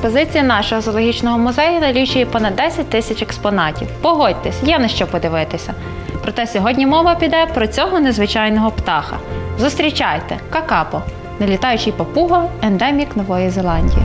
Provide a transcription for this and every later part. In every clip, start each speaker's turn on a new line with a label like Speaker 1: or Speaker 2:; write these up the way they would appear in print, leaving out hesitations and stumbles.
Speaker 1: Експозиція нашого зоологічного музею налічує понад 10 тисяч експонатів. Погодьтесь, є на що подивитися. Проте сьогодні мова піде про цього незвичайного птаха. Зустрічайте! Какапо – нелітаючий папуга, ендемік Нової Зеландії.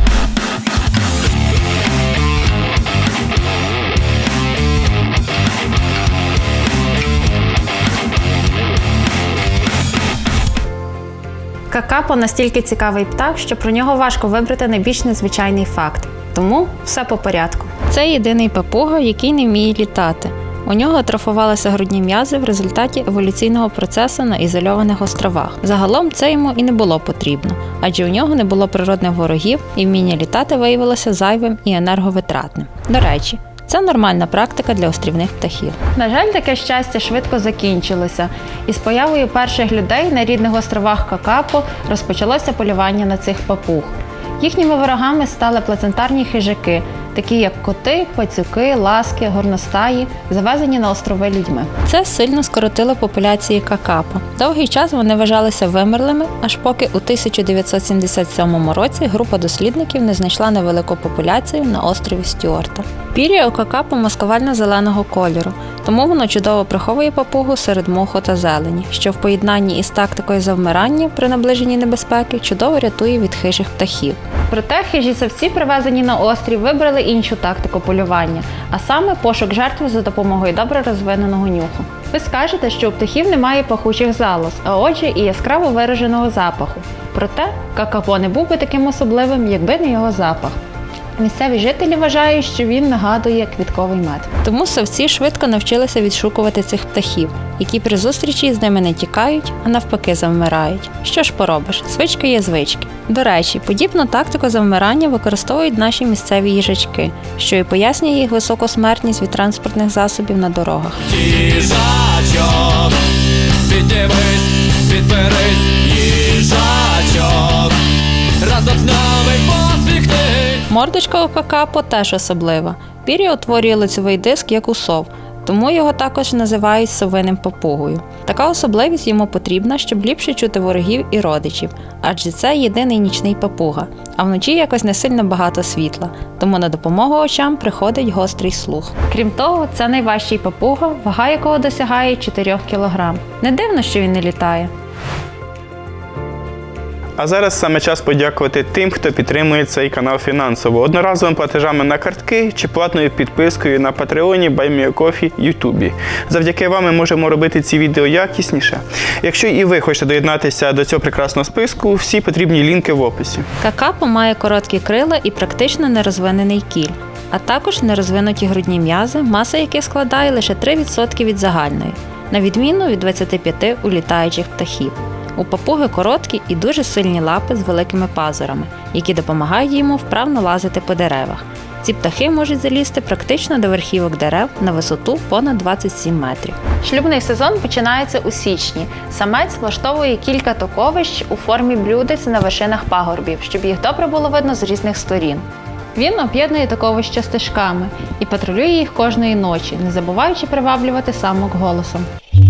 Speaker 1: Какапо настільки цікавий птах, що про нього важко вибрати найбільш незвичайний факт. Тому все по порядку. Це єдиний папуга, який не вміє літати. У нього атрофувалися грудні м'язи в результаті еволюційного процесу на ізольованих островах. Загалом це йому і не було потрібно, адже у нього не було природних ворогів і вміння літати виявилося зайвим і енерговитратним. До речі, це нормальна практика для острівних птахів. На жаль, таке щастя швидко закінчилося. І з появою перших людей на рідних островах Какапо розпочалося полювання на цих папуг. Їхніми ворогами стали плацентарні хижаки, такі як коти, пацюки, ласки, горностаї, завезені на острови людьми. Це сильно скоротило популяції какапо. Довгий час вони вважалися вимерлими, аж поки у 1977 році група дослідників не знайшла невелику популяцію на острові Стюарта. Пір'я у какапо маскувально-зеленого кольору, тому воно чудово приховує папугу серед моху та зелені, що в поєднанні із тактикою завмирання при наближенні небезпеки чудово рятує від хижих птахів. Проте хижі савці, привезені на острів, вибрали іншу тактику полювання, а саме пошук жертв за допомогою добре розвиненого нюху. Ви скажете, що у птахів немає пахучих залоз, а отже і яскраво вираженого запаху. Проте какапо не був би таким особливим, якби не його запах. Місцеві жителі вважають, що він нагадує квітковий мед. Тому савці швидко навчилися відшукувати цих птахів, які при зустрічі з ними не тікають, а навпаки завмирають. Що ж поробиш, звички є звички. До речі, подібну тактику завмирання використовують наші місцеві їжачки, що і пояснює їх високу смертність від транспортних засобів на дорогах. Їжачок, піднімись, підберись, їжачок, разом з нами посміхнись. Мордочка у какапо теж особлива. Пір'я утворює лицевий диск, як у сов, тому його також називають совиним папугою. Така особливість йому потрібна, щоб ліпше чути ворогів і родичів, адже це єдиний нічний папуга, а вночі якось не сильно багато світла, тому на допомогу очам приходить гострий слух. Крім того, це найважчий папуга, вага якого досягає 4 кг. Не дивно, що він не літає.
Speaker 2: А зараз саме час подякувати тим, хто підтримує цей канал фінансово, одноразовими платежами на картки чи платною підпискою на Патреоні, BuyMeACoffee, Ютубі. Завдяки вам ми можемо робити ці відео якісніше. Якщо і ви хочете доєднатися до цього прекрасного списку, всі потрібні лінки в описі.
Speaker 1: Какапо має короткі крила і практично нерозвинений кіль, а також нерозвинуті грудні м'язи, маса яких складає лише 3% від загальної, на відміну від 25% у літаючих птахів. У папуги короткі і дуже сильні лапи з великими пазурами, які допомагають йому вправно лазити по деревах. Ці птахи можуть залізти практично до верхівок дерев на висоту понад 27 метрів. Шлюбний сезон починається у січні. Самець влаштовує кілька токовищ у формі блюдець на вершинах пагорбів, щоб їх добре було видно з різних сторін. Він об'єднує таковища стежками і патрулює їх кожної ночі, не забуваючи приваблювати самок голосом.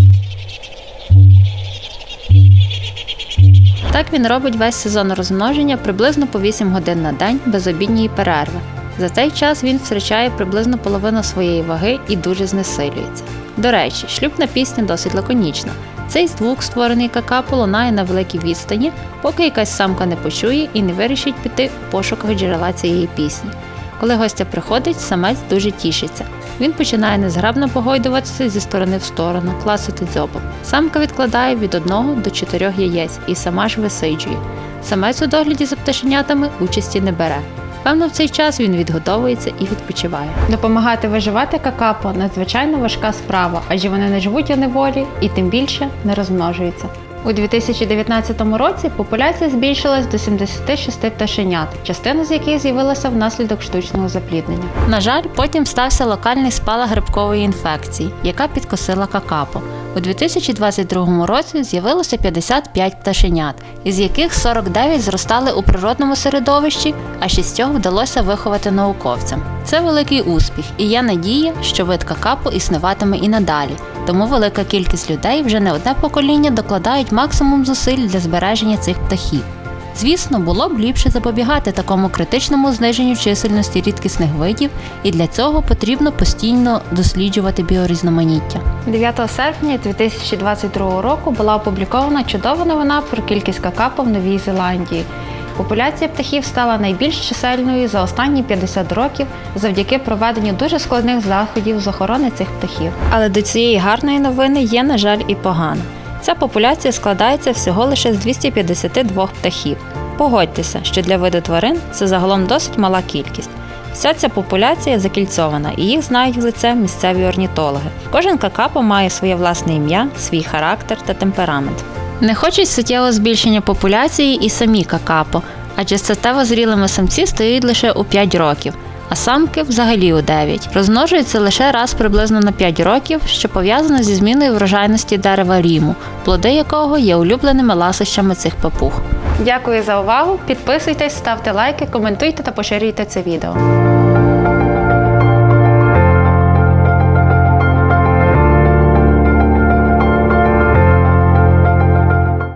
Speaker 1: Так він робить весь сезон розмноження приблизно по 8 годин на день без обідньої перерви. За цей час він втрачає приблизно половину своєї ваги і дуже знесилюється. До речі, шлюбна пісня досить лаконічна. Цей звук, створений какапо, лунає на великій відстані, поки якась самка не почує і не вирішить піти у пошуках джерела цієї пісні. Коли гостя приходить, самець дуже тішиться. Він починає незграбно погойдуватися зі сторони в сторону, клацати дзьобом. Самка відкладає від 1 до 4 яєць і сама ж висиджує. Самець у догляді за пташенятами участі не бере. Певно, в цей час він відгодовується і відпочиває. Допомагати виживати какапо – надзвичайно важка справа, адже вони не живуть у неволі і тим більше не розмножуються. У 2019 році популяція збільшилась до 76 пташенят, частина з яких з'явилася внаслідок штучного запліднення. На жаль, потім стався локальний спалах грибкової інфекції, яка підкосила какапо. У 2022 році з'явилося 55 пташенят, із яких 49 зростали у природному середовищі, а 6 вдалося виховати науковцям. Це великий успіх, і є надія, що вид какапо існуватиме і надалі. Тому велика кількість людей вже не одне покоління докладають максимум зусиль для збереження цих птахів. Звісно, було б ліпше запобігати такому критичному зниженню чисельності рідкісних видів, і для цього потрібно постійно досліджувати біорізноманіття. 9 серпня 2022 року була опублікована чудова новина про кількість какапо в Новій Зеландії. Популяція птахів стала найбільш чисельною за останні 50 років завдяки проведенню дуже складних заходів з охорони цих птахів. Але до цієї гарної новини є, на жаль, і погана. Ця популяція складається всього лише з 252 птахів. Погодьтеся, що для виду тварин це загалом досить мала кількість. Вся ця популяція закільцована, і їх знають в лице місцеві орнітологи. Кожен какапо має своє власне ім'я, свій характер та темперамент. Не хочуть суттєвого збільшення популяції і самі какапо, адже статево зрілими самці стають лише у 5 років, а самки взагалі у 9. Розмножуються лише раз приблизно на 5 років, що пов'язано зі зміною врожайності дерева ріму, плоди якого є улюбленими ласощами цих папуг. Дякую за увагу, підписуйтесь, ставте лайки, коментуйте та поширюйте це відео.